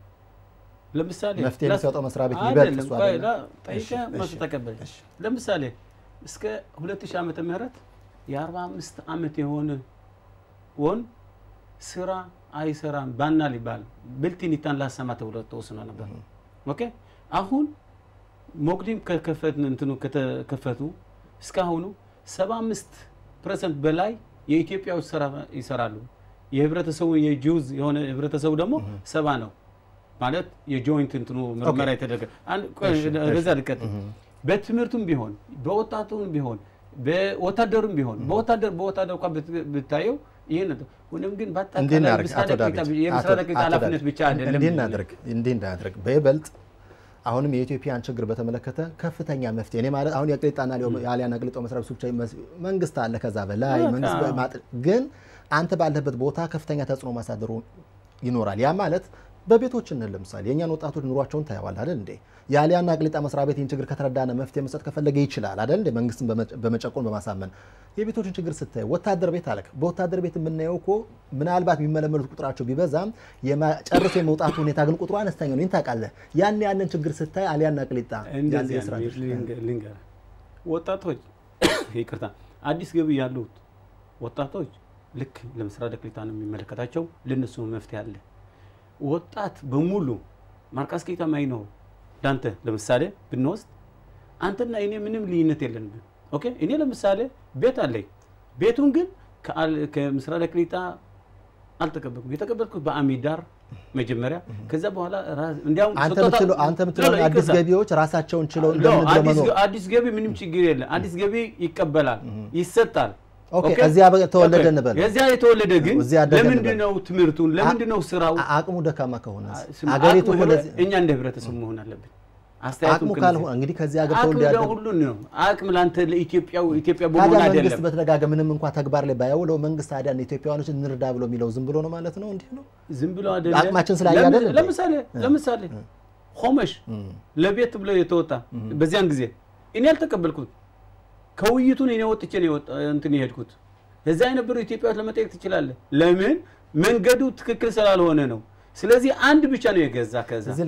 [SPEAKER 2] ለምሳሌ
[SPEAKER 1] መፍትሄ የሚሰጠው መስሪያ ቤት ይበልጥ እሱ አይደለም
[SPEAKER 2] ጠይቀ ማስተቀበል ለምሳሌ እስከ 2000 ዓመተ ምህረት የ45 ዓመት የሆነ ወን ስራ አይሰራም ባናል ይባል ብልቲኒታን ላሰማ ተብሎ ተወስኖ ነበር ኦኬ አሁን ሞቅዲም ከከፈትን እንትኑ ከተከፈቱ እስካሁኑ 75% በላይ የኢትዮጵያው ስራ ይሰራሉ የህብረተሰቡ የጁዝ የሆነ ህብረተሰቡ ደግሞ 70 ነው ማለት የጆይንት እንትኑ ምርመራ የተደረገ አንድ በዛ ልቀጥ በትምህርቱም ቢሆን በወጣቱም ቢሆን በወታደሩም ቢሆን በወታደር እንኳን ብታየው ይሄን ሁሉም ግን ባጣጣላ የምስራቅ ኃላፊነት ብቻ አይደለም
[SPEAKER 1] እንዲናደርግ በይበልጥ አሁንም የኢትዮጵያን ችግር በተመለከተ ከፍተኛ መፍትሄ እኔ ማለት አሁን የቅሊጣና ያሊያና ቅሊጦ መስራት ብቻ መንግስት አለ ከዛ በላይ መንግስት ግን አንተ ባለበት ቦታ ከፍተኛ ተጽዕኖ ማሳደሩ ይኖራል ያ ማለት በቤቶች ለምሳሌ የኛን ወጣቶች ኑሯቸውን ታያዋል አይደል እንዴ ያሊያና ቅሊጣ መስራት ቤት ችግር ከተረዳነ መፍትሄ መስጠት ከፈለገ ይችላል አይደል እንዴ መንግስትን በመጨቆን በማሳመን የቤቶችን ችግር ስታይ ወታደር ቤት አለክ በወታደር ቤት የምናየው እኮ ምናልባት የሚመለመሉት ቁጥራቸው ቢበዛም የጨርሶ የመውጣቱ ሁኔታ ግን ቁጥሩ አነስተኛ ነው እንታቃለ ያንን ችግር ስታይ አሊያና ቅሊጣ
[SPEAKER 2] ያለ የስራ ሊንገር ወጣቶች ይቅርታ አዲስ ገቢ ያሉት ወጣቶች ልክ ለምስራቅ ቅሊጣ ነው የሚመለከታቸው ለነሱ መፍትሄ አለ ወጣት በሙሉ ማርካስ ኬታ ማይኖ ዳንተ ለምሳሌ ብንወስድ አንተና እኔ ምንም ልዩነት የለንም ኦኬ እኔ ለምሳሌ ቤት አለኝ ቤቱን ግን ከምስራቅ ቅሊጣ አልተቀበልኩም የተቀበልኩት በአሚዳር መጀመሪያ ከዛ በኋላ እንዲያውም
[SPEAKER 1] አንተ ምትለው አዲስ ገቢዎች ራሳቸውን ችለው እንደምንድነው
[SPEAKER 2] አዲስ ገቢ ምንም ችግር የለም አዲስ ገቢ ይቀበላል ይሰጣል
[SPEAKER 1] ኦኬ እዚያ ተወለደ ነበር
[SPEAKER 2] እዚያ የተወለደ ግን ለምንድነው ትምርቱን ለምንድነው ስራው
[SPEAKER 1] አቅሙ ደካማ ከሆነ አገሪቱ ወለዚ
[SPEAKER 2] እኛ እንደ ህብረተሰብ መሆን አለብን
[SPEAKER 1] አስተያየቱ ካልሆነ እንግዲህ ከዚህ ሀገር ተወልደ
[SPEAKER 2] ሁሉ ነው አቅም ላንተ ለኢትዮጵያ በመሆን አይደለም
[SPEAKER 1] መንግስት በተደጋጋሚ ምንም እንኳን ተግባር ላይ ባያውለው መንግስት አዳን ኢትዮጵያውያኖች እንርዳ ብሎ የሚለው ዝም ብሎ ነው ማለት ነው እንዴ ነው
[SPEAKER 2] ዝም ብሎ አይደለም
[SPEAKER 1] አቅማችን ስላያደለ
[SPEAKER 2] ለምሳሌ ሆመሽ ለቤት ብሎ የተወጣ በዚያን ጊዜ እኔ አልተቀበልኩት ከውይይቱን እኔ ወጥቼ ነው እንትን ይሄድኩት እዛ የነበረው ኢትዮጵያውያን ለመጠየቅ ትችላል ለምን መንገዱ ትክክል ስላልሆነ ነው ስለዚህ አንድ ብቻ ነው የገዛ ከዛ
[SPEAKER 1] እዚህ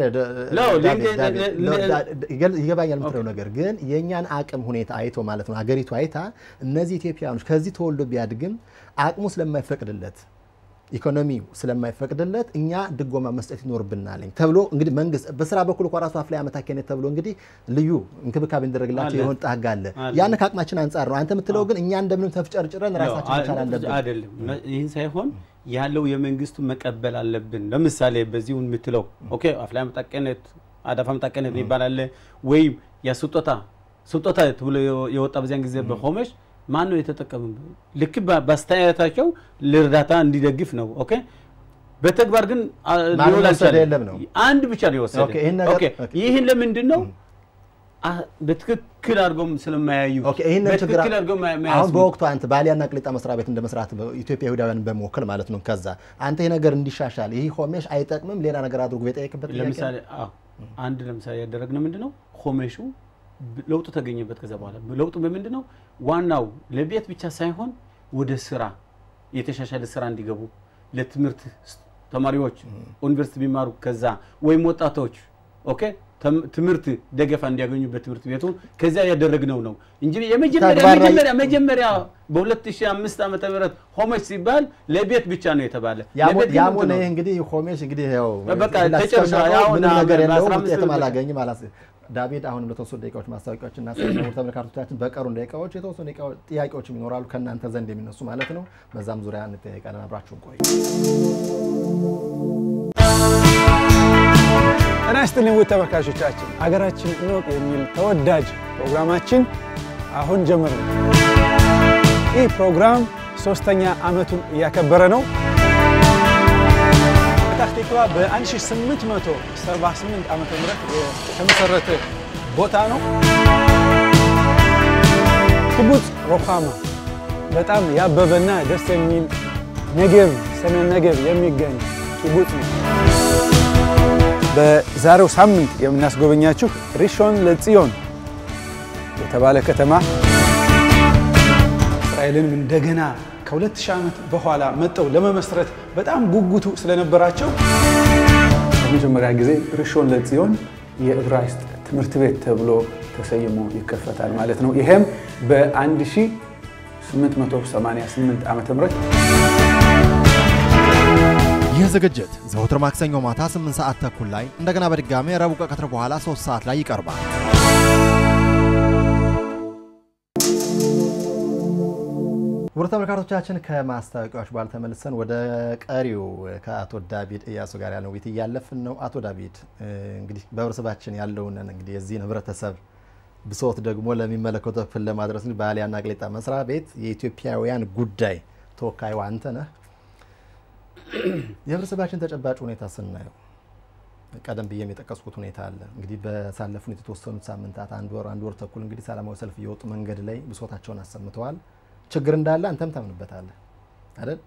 [SPEAKER 1] ይገባኛል ምትለው ነገር ግን የኛን አቅም ሁኔታ አይቶ ማለት ነው አገሪቱ አይታ እነዚህ ኢትዮጵያውያኖች ከዚህ ተወልዶ ቢያድግም አቅሙ ስለማይፈቅድለት ኢኮኖሚው ስለማይፈቅድለት እኛ ድጎማ መስጠት ይኖርብናል ተብሎ እንግዲህ መንግስት በስራ በኩል ራሱ አፍላይ አመታ ከኔ ተብሎ እንግዲህ ልዩ እንክብካቤ እንደረግላቸው የሆነ ታጋለ ያን ከአቅማችን አንፃር ነው አንተ ምትለው ግን እኛ እንደምንም ተፍጨርጭረን ራሳችን መቻል አለብን
[SPEAKER 2] አይደለም ይሄን ሳይሆን ያለው የመንግስቱ መቀበል አለብን ለምሳሌ በዚሁ ምትለው ኦኬ አፍላይ አመታ ከኔት አዳፋ አመታ ከኔት ይባላል ወይ ያስጦታ ተብሎ የወጣ በዚያን ጊዜ በሆመሽ ማን ነው የተጠቀመው ልክ ባስተያየታቸው ለርዳታ እንዲደግፍ ነው ኦኬ በተግባር ግን አንድ ብቻ ነው ወሰደ ኦኬ ይሄን ለምንድን ነው በትክክል አድርገው ስለማያዩ
[SPEAKER 1] ኦኬ ይሄን ችግር አሁን በወቅቱ አንተ ባሊያና ቅሊጣ መስራት ቤት እንደመስራት ኢትዮጵያ ይሁዳውያን በመወከል ማለት ነው ከዛ አንተ ይሄ ነገር እንዲሻሻል ይሄ ሆሜሽ አይጠቅምም ሌላ ነገር አድርጎ በጠየቅበት
[SPEAKER 2] ለምሳሌ አንድ ለምሳሌ ያደረግነው ምንድነው ሆሜሹ ለውጡ ተገኘበት ከዛ በኋላ ለውጡ በምንድነው ዋናው ለቤት ብቻ ሳይሆን ወደ ስራ የተሻሻለ ስራ እንዲገቡ ለትምርት ተማሪዎች ዩኒቨርሲቲ ቢማሩ ከዛ ወይ ወጣቶች ኦኬ ትምርት ደገፋ እንዲያገኙ በትምርት ቤቱ ከዛ ያደረግነው ነው እንጂ የመጀመሪያ በ2005 ዓመተ ምህረት ሆሜሽ ሲባል ለቤት ብቻ ነው የተባለ
[SPEAKER 1] ያሞ ነው እንግዲህ ሆሜሽ እንግዲህ ያው በቃ ተጨርሻ ያው ነገር የለውም የተማላገኝ ማለት ዳቪድ አሁን ለተወሰኑ ደቂቃዎች ማስታወቂያዎች እና ሰላም ተመልካቾቻችን በቀሩ ደቂቃዎች የተወሰኑ ጥያቄዎች ይኖራሉ ከናንተ ዘንድ የሚነሱ ማለት ነው በዛም ዙሪያ እንጠይቃለን አብራችሁን ቆዩ
[SPEAKER 7] ጤና ይስጥልኝ ውድ ተመልካቾቻችን ሀገራችን እንወቅ የሚል ተወዳጅ ፕሮግራማችን አሁን ጀመረ ይህ ፕሮግራም 3ኛ ዓመቱን ያከበረ ነው ታክቲክዋ በ1878 ዓመተ ምህረት የተመሰረተ ቦታ ነው ኪቡጽ ሮሃማ በጣም ያበበና ደስ የሚል ነገብ ሰሜን ነገብ የሚገኝ ኪቡጽ ነው በዛሬው ሳምንት የምናስጎበኛችሁ ሪሾን ለጽዮን የተባለ ከተማ እስራኤልን እንደገና ከ2000 ዓመት በኋላ መጠው ለመመስረት በጣም ጉጉቱ ስለነበራቸው ለመጀመሪያ ጊዜ ርሾን ለጽዮን የዕብራይስጥ ትምህርት ቤት ተብሎ ተሰይሞ ይከፈታል ማለት ነው። ይሄም በ1888 ዓመተ ምህረት
[SPEAKER 1] ይህ ዝግጅት ዘወትር ማክሰኞ ማታ 8 ሰዓት ተኩል ላይ እንደገና በድጋሚ ረቡዕ ከቀትር በኋላ 3 ሰዓት ላይ ይቀርባል። ውድ ተመልካቾቻችን ከማስታወቂያዎች በኋላ ተመልሰን ወደ ቀሪው ከአቶ ዳቪድ ኢያሱ ጋር ያለው ውይይት እያለፍን ነው። አቶ ዳቪድ እንግዲህ በህብረተሰባችን ያለውን እንግዲህ የዚህ ህብረተሰብ ብሶት ደግሞ ለሚመለከተው ክፍል ለማድረስ በአሊያና ቅሊጣ መስሪያ ቤት የኢትዮጵያውያን ጉዳይ ተወካዩ አንተ ነህ። የህብረተሰባችን ተጨባጭ ሁኔታ ስናየው ቀደም ብዬም የጠቀስኩት ሁኔታ አለ። እንግዲህ በሳለፉት የተወሰኑት ሳምንታት አንድ ወር ተኩል እንግዲህ ሰላማዊ ሰልፍ እየወጡ መንገድ ላይ ብሶታቸውን አሰምተዋል። ችግር እንዳለ አንተም ታምንበታለህ አይደል?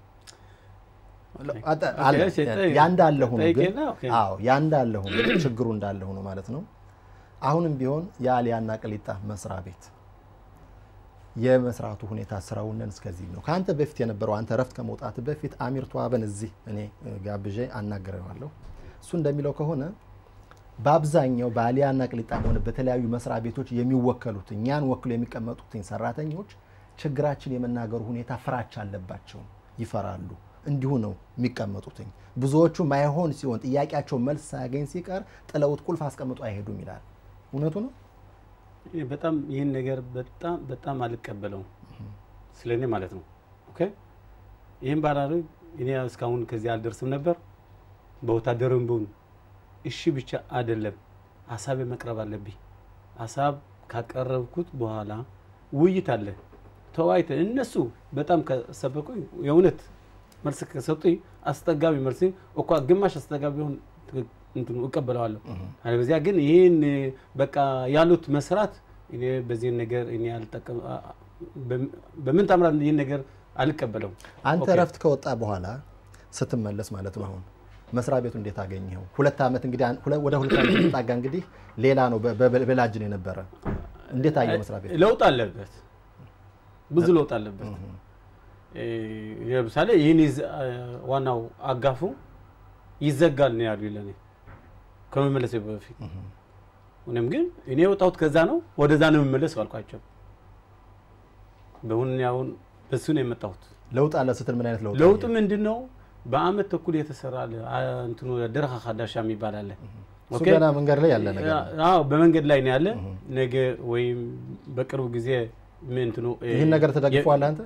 [SPEAKER 1] ያንዳለ ሆኖ ግን ያንዳለ ሆኖ ችግሩ እንዳለ ሆኖ ማለት ነው። አሁንም ቢሆን የአሊያና ቅሊጣ መስሪያ ቤት የመስራቱ ሁኔታ ስራውን እስከዚህ ነው። ካንተ በፊት የነበረው አንተ ረፍት ከመውጣት በፊት አሚር ተዋበን እዚህ እኔ ጋብዤ አናገረዋለሁ። እሱ እንደሚለው ከሆነ በአብዛኛው በአሊያና ቅሊጣ ሆነ በተለያዩ መስሪያ ቤቶች የሚወከሉት እኛን ወክለው የሚቀመጡት ሰራተኞች ችግራችን የመናገሩ ሁኔታ ፍራቻ አለባቸው፣ ይፈራሉ። እንዲሁ ነው የሚቀመጡት። ብዙዎቹ ማይሆን ሲሆን ጥያቄያቸው መልስ ሳያገኝ ሲቀር ጥለውት ቁልፍ አስቀምጡ አይሄዱም ይላል። እውነቱ ነው።
[SPEAKER 2] በጣም ይሄን ነገር በጣም አልቀበለው ስለኔ ማለት ነው። ኦኬ ይሄን ባላሩ እኔ እስካሁን ከዚህ አልደርስም ነበር። በወታደሩም ቢሆን እሺ ብቻ አይደለም ሐሳብ መቅረብ አለብኝ። ሐሳብ ካቀረብኩት በኋላ ውይይት አለ ተዋይተ እነሱ በጣም ከሰበቁኝ የእውነት መልስ ከሰጡኝ አስተጋቢ መልስ እኮ ግማሽ አስተጋቢ ሆን እንትኑ እቀበለዋለሁ። አለበዚያ ግን ይሄን በቃ ያሉት መስራት እኔ በዚህ ነገር እኔ አልተቀበ በምን ታምራ ይሄን ነገር አልቀበለው።
[SPEAKER 1] አንተ ረፍት ከወጣ በኋላ ስትመለስ ማለት ነው አሁን መስሪያ ቤቱ እንዴት አገኘው? 2 አመት እንግዲህ ወደ 2 አመት ተጣጋ እንግዲህ ሌላ ነው በላጅን የነበረ እንዴት አየው መስሪያ ቤቱ?
[SPEAKER 2] ለውጥ አለበት፣ ብዙ ለውጥ አለበት። ለምሳሌ ይሄን ዋናው አጋፉ ይዘጋል ነው ያሉ ለኔ ከመመለስ በፊት እኔም ግን እኔ ወጣሁት ከዛ ነው ወደዛ ነው መመለስ አልኳቸው። በሁን ያውን በሱ ነው የመጣሁት።
[SPEAKER 1] ለውጥ አለ ስትል ምን አይነት ለውጥ?
[SPEAKER 2] ለውጥ ምንድነው? በአመት ተኩል የተሰራለ እንትኑ ደረኻ ኻዳሻ የሚባል አለ።
[SPEAKER 1] ኦኬ ገና መንገድ ላይ ያለ ነገር
[SPEAKER 2] አዎ በመንገድ ላይ ነው ያለ። ነገ ወይም በቅርቡ ጊዜ ምን እንትኑ
[SPEAKER 1] ይሄን ነገር ተደግፈዋል አንተ?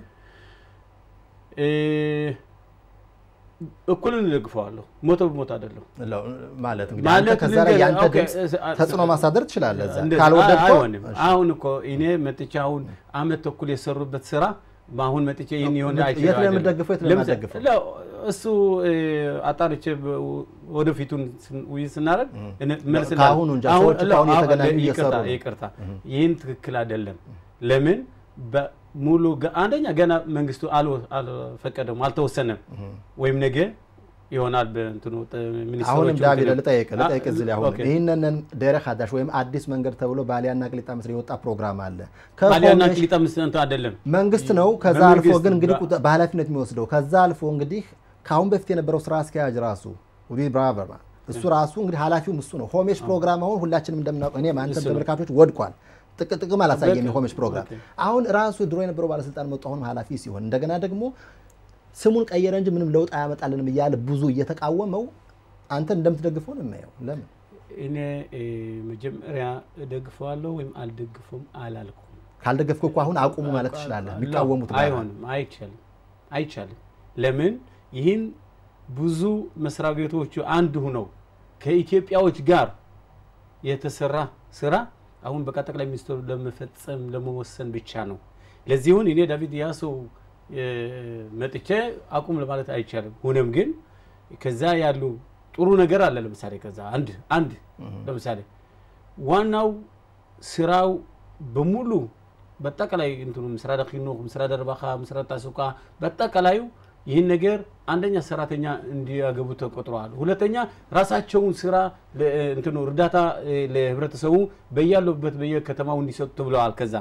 [SPEAKER 2] እኩልን ደግፈዋለሁ ሞቶ በሞት አይደለም
[SPEAKER 1] ማለት እንግዲህ አንተ ከዛ ላይ ያንተ ድምጽ ተጽኖ ማሳደር ትችላለህ። እዛ ካልወደድከው
[SPEAKER 2] አሁን እኮ እኔ መጥቻውን አመት ተኩል የሰሩበት ስራ ማሁን መጥቼ ይሄን ይሆን አይችልም።
[SPEAKER 1] የት ለምደግፈው የት ለማደግፈው
[SPEAKER 2] እሱ አጣርቼ ወደፊቱን ውይይስናረግ መልስ
[SPEAKER 1] አሁን እንጃ ሰዎች አሁን የተገናኙ እየሰሩ
[SPEAKER 2] ይቅርታ ይሄን ትክክል አይደለም። ለምን ሙሉ አንደኛ ገና መንግስቱ አልፈቀደም አልተወሰነም ወይም ነገ ይሆናል በእንትኑ ሚኒስትሮች
[SPEAKER 1] አሁን ዳቪድ ለጠየቀ እዚህ ላይ አሁን ይሄንን ደረኻ ኻዳሽ ወይም አዲስ መንገድ ተብሎ ባሊያና ቅሊጣ መስሪያ የወጣ ፕሮግራም አለ።
[SPEAKER 2] ባሊያና ቅሊጣ መስሪያ አይደለም መንግስት
[SPEAKER 1] ነው። ከዛ አልፎ ግን እንግዲህ በኃላፊነት የሚወስደው ከዛ አልፎ እንግዲህ ካሁን በፊት የነበረው ስራ አስኪያጅ ራሱ ኡዲ ብራቨር እሱ ራሱ እንግዲህ ኃላፊው እሱ ነው። ሆሜሽ ፕሮግራም አሁን ሁላችንም እንደምናውቀው እኔ ማንተ ተመልካቾች ወድቋል። ጥቅጥቅም አላሳየም የሆሜሽ ፕሮግራም። አሁን ራሱ ድሮ የነበረው ባለስልጣን መጣ አሁን ኃላፊ ሲሆን እንደገና ደግሞ ስሙን ቀየረ እንጂ ምንም ለውጥ አያመጣልንም ይያለ ብዙ እየተቃወመው አንተ እንደምትደግፈው ነው የማየው። ለምን
[SPEAKER 2] እኔ መጀመሪያ ደግፈዋለሁ ወይም አልደግፈውም አላልኩም።
[SPEAKER 1] ካልደገፍኩ እኮ አሁን አቁሙ ማለት ትችላለህ። የሚቃወሙት
[SPEAKER 2] አይሆንም፣ አይቻልም። ለምን ይህን ብዙ መስሪያ ቤቶች አንድ ሆነው ከኢትዮጵያዎች ጋር የተሰራ ስራ አሁን በቃ ጠቅላይ ሚኒስትሩ ለመፈጸም ለመወሰን ብቻ ነው። ለዚሁን እኔ ዳቪድ ኢያሱ መጥቼ አቁም ለማለት አይቻልም። ሆነም ግን ከዛ ያሉ ጥሩ ነገር አለ። ለምሳሌ ከዛ አንድ ለምሳሌ ዋናው ስራው በሙሉ በጠቅላይ እንትኑ መስሪያ ዳኺኖ መስሪያ ደርባኻ መስሪያ ታሱቃ በጠቅላዩ ይህን ነገር አንደኛ ሰራተኛ እንዲያገቡ ተቆጥሯል። ሁለተኛ ራሳቸውን ስራ እንትኑ እርዳታ ለህብረተሰቡ በያሉበት በየከተማው እንዲሰጡ ተብለዋል። ከዛ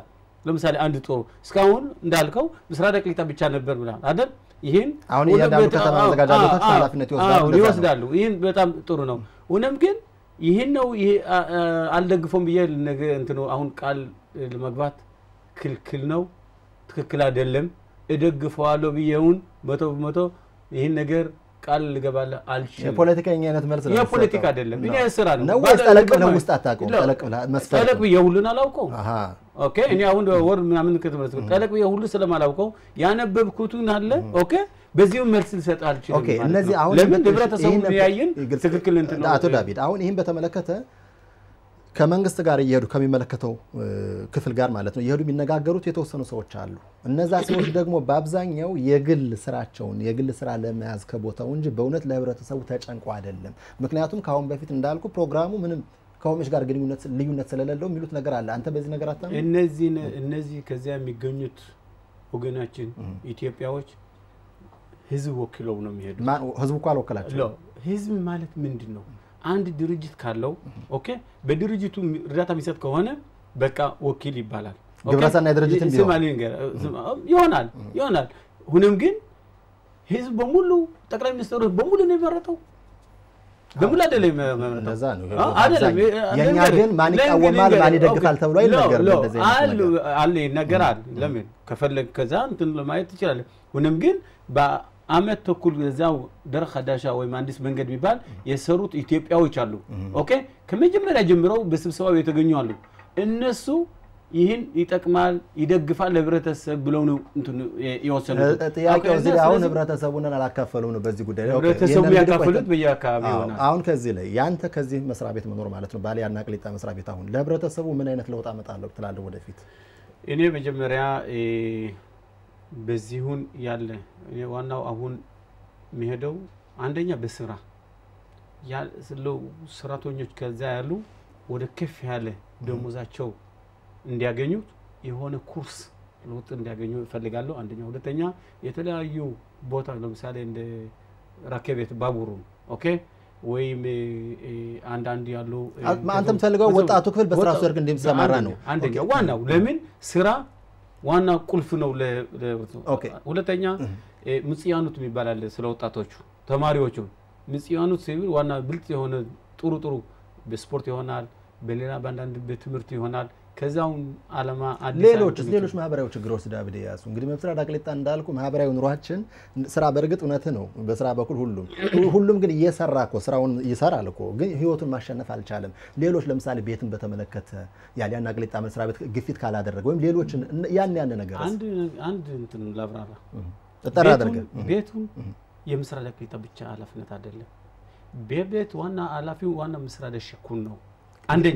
[SPEAKER 2] ለምሳሌ አንድ ጦር እስካሁን እንዳልከው ምስራቅ ቅሊጣ ብቻ ነበር ብላ አይደል ይሄን
[SPEAKER 1] አሁን ያንዳንዱ ከተማ አዘጋጃጆች ኃላፊነት
[SPEAKER 2] ይወስዳሉ ይሄን በጣም ጥሩ ነው ሆነም ግን ይሄን ነው ይሄ አልደግፎም ብዬ ነገ እንትኑ አሁን ቃል ለመግባት ክልክል ነው ትክክል አይደለም እደግፈዋለሁ ብዬውን 100% ይሄን ነገር ቃል ልገባለ አልችልም
[SPEAKER 1] የፖለቲከኛ አይነት መልስ ነው
[SPEAKER 2] የፖለቲካ አይደለም እኔ ስራ ነው
[SPEAKER 1] ወይስ ጠለቅብለ ውስጥ አታውቀው ጠለቅብለ መስፈር
[SPEAKER 2] ጠለቅብ የሁሉን አላውቀው ኦኬ እኔ አሁን ወር ምናምን ከተመረጥኩ ጠለቅብ የሁሉ ስለማላውቀው ያነበብኩትን አለ ኦኬ በዚሁ መልስ ልሰጥ አልችልም
[SPEAKER 1] ኦኬ እነዚህ አሁን
[SPEAKER 2] ለምን ህብረተሰቡ ያያየን ትክክል እንት ነው
[SPEAKER 1] አቶ ዳዊት አሁን ይሄን በተመለከተ ከመንግስት ጋር እየሄዱ ከሚመለከተው ክፍል ጋር ማለት ነው ይሄዱ የሚነጋገሩት የተወሰኑ ሰዎች አሉ እነዛ ሰዎች ደግሞ በአብዛኛው የግል ስራቸውን የግል ስራ ለመያዝ ከቦታው እንጂ በእውነት ለህብረተሰቡ ተጨንቆ አይደለም ምክንያቱም ካሁን በፊት እንዳልኩ ፕሮግራሙ ምንም ከሆምሽ ጋር ግንኙነት ልዩነት ስለሌለው የሚሉት ነገር አለ አንተ በዚህ ነገር አታም
[SPEAKER 2] እነዚህ ከዚያ የሚገኙት ወገናችን ኢትዮጵያዎች ህዝብ ወክለው ነው የሚሄዱ
[SPEAKER 1] ህዝቡ እኮ አልወከላቸው
[SPEAKER 2] ህዝብ ማለት ምንድነው አንድ ድርጅት ካለው ኦኬ በድርጅቱ እርዳታ የሚሰጥ ከሆነ በቃ ወኪል ይባላል
[SPEAKER 1] ግብረሰናይ ድርጅት
[SPEAKER 2] ይሆናል ሁንም ግን ህዝብ በሙሉ ጠቅላይ ሚኒስትሩ በሙሉ ነው የመረጠው በሙሉ አይደለም
[SPEAKER 1] እንደዛ ነው አይደለም የኛ ግን ማን ይቃወማል ማን ይደግፋል ተብሎ አይነገርም እንደዚህ
[SPEAKER 2] አለ ይነገራል ለምን ከፈለክ ከዛ እንትን ለማየት ይችላል ሁንም ግን አመት ተኩል እዛው ደረቅ ዳሻ ወይ ማንዲስ መንገድ ቢባል የሰሩት ኢትዮጵያዎች አሉ ኦኬ ከመጀመሪያ ጀምረው በስብሰባው የተገኙ አሉ እነሱ ይሄን ይጠቅማል ይደግፋል ለህብረተሰብ ብለው ነው እንትን ይወሰኑት
[SPEAKER 1] ጥያቄው እዚህ አሁን ህብረተሰቡን አላካፈሉም ነው በዚህ ጉዳይ
[SPEAKER 2] ህብረተሰቡ ያካፈሉት በየአካባቢው ነው
[SPEAKER 1] አሁን ከዚህ ላይ ያንተ ከዚህ መስሪያ ቤት መኖር ማለት ነው ባሊያና ቅሊጣ መስሪያ ቤት አሁን ለህብረተሰቡ ምን አይነት ለውጥ አመጣለሁ ትላለህ ወደፊት
[SPEAKER 2] እኔ መጀመሪያ በዚሁን ያለ ዋናው አሁን የሚሄደው አንደኛ በስራ ያለው ስራተኞች ከዛ ያሉ ወደ ከፍ ያለ ደሞዛቸው እንዲያገኙ የሆነ ኩርስ ለውጥ እንዲያገኙ ፈልጋለሁ አንደኛ ሁለተኛ የተለያዩ ቦታ ለምሳሌ እንደ ራከቤት ባቡሩ ኦኬ ወይም አንዳንድ ያሉ
[SPEAKER 1] አንተም ፈልገው ወጣቱ ክፍል በስራ ሰርግ እንደምሰማራ ነው
[SPEAKER 2] አንደኛ ዋናው ለምን ስራ ዋና ቁልፍ ነው
[SPEAKER 1] ኦኬ
[SPEAKER 2] ሁለተኛ ምጽያኑት የሚባላል ስለ ወጣቶቹ ተማሪዎቹ ምጽያኑት ሲቪል ዋና ብልጥ የሆነ ጥሩ በስፖርት ይሆናል በሌላ ባንዳንድ በትምህርት ይሆናል ከዛው አለማ
[SPEAKER 1] ሌሎች ማህበራዊ ችግሮች ዳብደ ያሱ እንግዲህ መስራት አቅሊጣ እንዳልኩ ማህበራዊ ኑሯችን ስራ በርግጥ እውነት ነው በስራ በኩል ሁሉም ግን እየሰራኮ ስራውን ይሰራል እኮ ግን ህይወቱን ማሸነፍ አልቻለም ሌሎች ለምሳሌ ቤትን በተመለከተ ያሊያና አቅሊጣ መስራት ቤት ግፊት ካላደረገ ወይም ሌሎችን ያን ነገር
[SPEAKER 2] አንድ እንትን ላብራራ
[SPEAKER 1] ተጠራ አድርገ
[SPEAKER 2] ቤቱን የመስራት አቅሊጣ ብቻ ኃላፊነት አይደለም በቤት ዋና ኃላፊው ዋና መስራት ሽኩን ነው አንደኛ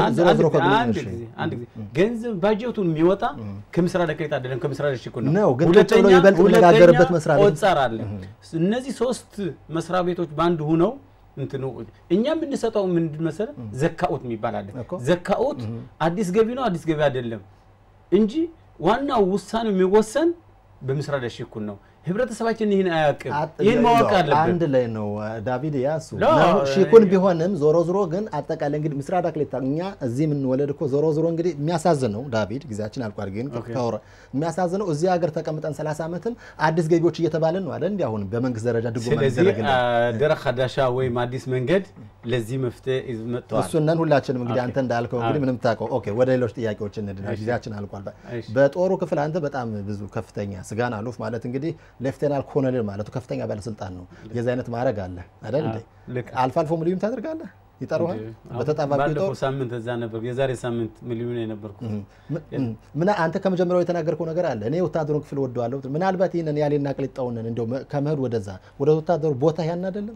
[SPEAKER 2] አንድ ጊዜ ገንዘብ ባጀቱን የሚወጣ ከምስራቅ አቅሊጣ አይደለም ከምስራቅ ሽኩን
[SPEAKER 1] ነው ግን ተጥሎ ይበልጥ ለጋገርበት መስራት ቤት
[SPEAKER 2] ወጻራለ እነዚህ ሶስት መስራት ቤቶች ባንድ ሆነው እንትኑ እኛ የምንሰጠው ምንድን መሰለ ዘካኡት የሚባል አለ ዘካኡት አዲስ ገቢ ነው አዲስ ገቢ አይደለም እንጂ ዋናው ውሳኔው የሚወሰን በምስራቅ ሽኩን ነው ህብረተሰባችን ይሄን አያውቅም ይሄን ማወቅ አለበት
[SPEAKER 1] አንድ ላይ ነው ዳቪድ ያሱ ሺኩን ቢሆንም ዞሮ ግን አጠቃላይ እንግዲህ ምስራቅ አቅሊጣ እኛ እዚህ ምን ወለድኮ ዞሮ እንግዲህ የሚያሳዝነው ዳቪድ ጊዜያችን አልቋል ግን ከወራ የሚያሳዝነው እዚህ ሀገር ተቀምጠን 30 አመትም አዲስ ገቢዎች እየተባለን ነው አይደል እንዴ አሁን በመንግስት ደረጃ ድጎማ ይደረግልን
[SPEAKER 2] ደረቅ ዳሻ ወይ አዲስ መንገድ ለዚህ መፍትሄ ይመጣው
[SPEAKER 1] እሱነን ሁላችንም እንግዲህ አንተ እንዳልከው እንግዲህ ምንም ታውቀው ኦኬ ወደ ሌሎች ጥያቄዎች እንድና ጊዜያችን አልቋል በጦሩ ክፍል አንተ በጣም ብዙ ከፍተኛ ስጋና አሉፍ ማለት እንግዲህ ሌፍቴናል ኮሎኔል ማለት ከፍተኛ ባለስልጣን ነው የዛ አይነት ማረግ አለ አይደል እንዴ አልፋልፎ ሚሊዮን ታደርጋለህ ይጣሩሃል በተጣባቂ ጦር
[SPEAKER 2] ሳምንት እዛ ነበር የዛሬ ሳምንት ሚሊዮን የነበርኩ
[SPEAKER 1] ምን አንተ ከመጀመሪያው የተናገርከው ነገር አለ እኔ ወታደሩ ክፍል ወደዋለሁ ምናልባት ይሄንን ያለና አቅሊጣውን እንደው ከመሄድ ወደዛ ወደ ወታደሩ ቦታ ያን አይደለም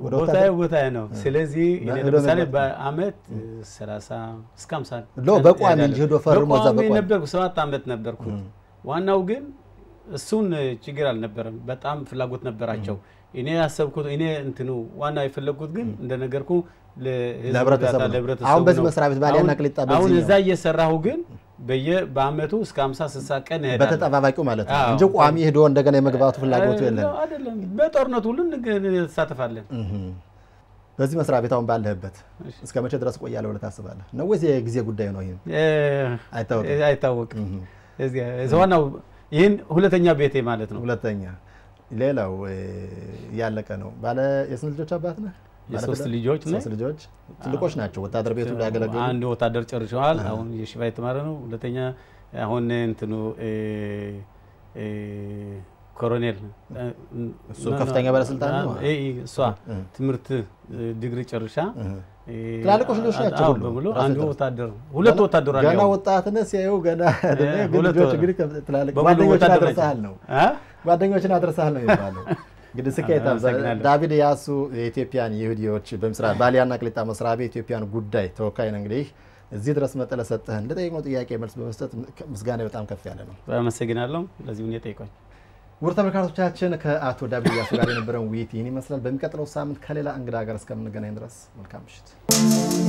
[SPEAKER 2] ቦታ ነው ስለዚህ ለምሳሌ በአመት 30 እስከ 50
[SPEAKER 1] ሎ በቋሚ እንጂ ሄዶ ፈርሞ እዛ በቋሚ
[SPEAKER 2] ነበርኩ 7 አመት ነበርኩ ዋናው ግን እሱን ችግር አልነበረም በጣም ፍላጎት ነበራቸው እኔ ያሰብኩት እኔ እንትኑ ዋና የፈለኩት ግን እንደነገርኩ
[SPEAKER 1] ለህብረተሰቡ አሁን በዚህ መስሪያ ቤት ባሊያና አቅሊጣ በዚህ
[SPEAKER 2] አሁን እዛ እየሰራሁ ግን በአመቱ እስከ 50 60 ቀን ሄዳለሁ
[SPEAKER 1] በተጣባባቂው ማለት ነው እንጂ ቋሚ ሄዶ እንደገና የመግባቱ ፍላጎቱ የለም
[SPEAKER 2] አይደለም በጦርነቱ ሁሉ እንሳተፋለን
[SPEAKER 1] በዚህ መስሪያ ቤት አሁን ባለህበት እስከ መቼ ድረስ ቆያለህ ብለህ ታስባለህ? ነው ወይስ የጊዜ ጉዳይ ነው? ይሄን
[SPEAKER 2] አይታወቅም። እዚያው ይሄን ሁለተኛ ቤቴ ማለት ነው።
[SPEAKER 1] ሁለተኛ ሌላው ያለቀ ነው። ባለ የስንት ልጆች አባት ነህ?
[SPEAKER 2] የሶስት ልጆች ነኝ።
[SPEAKER 1] ሶስት ልጆች ትልቆች ናቸው። ወታደር ቤቱ ያገለገሉ
[SPEAKER 2] አንድ ወታደር ጨርሰዋል። አሁን የሽባ የተማረ ነው። ሁለተኛ አሁን እንትኑ ኮሎኔል
[SPEAKER 1] እሱ ከፍተኛ ባለስልጣን ነው።
[SPEAKER 2] እሷ ትምህርት ዲግሪ ጨርሻ
[SPEAKER 1] ትላልቆች ልጆች ናቸው
[SPEAKER 2] ሁሉ። አንዱ ወታደር ሁለት ወታደር አለ።
[SPEAKER 1] ገና ወጣትነት ሲያዩ ገና ልጆች እንግዲህ ትላልቅ ጓደኞችን አድርሰሃል ነው ጓደኞችን አድርሰሃል ነው የሚባለው። እንግዲህ ስኬት ዳቪድ ኢያሱ የኢትዮጵያን ይሁዲዎች በምስራቅ ባሊያና ቅሊጣ መስሪያ ቤት ኢትዮጵያን ጉዳይ ተወካይ ነው። እንግዲህ እዚህ ድረስ መጥተህ ለሰጠህ እንደጠየቅነው ጥያቄ መልስ በመስጠት ምስጋና በጣም ከፍ ያለ ነው።
[SPEAKER 2] አመሰግናለሁ ለዚህ ሁኔታ ጠይቀኝ።
[SPEAKER 1] ውድ ተመልካቾቻችን ከአቶ ዳቪድ ኢያሱ ጋር የነበረን ውይይት ይህን ይመስላል። በሚቀጥለው ሳምንት ከሌላ እንግዳ ጋር እስከምንገናኝ ድረስ መልካም ምሽት።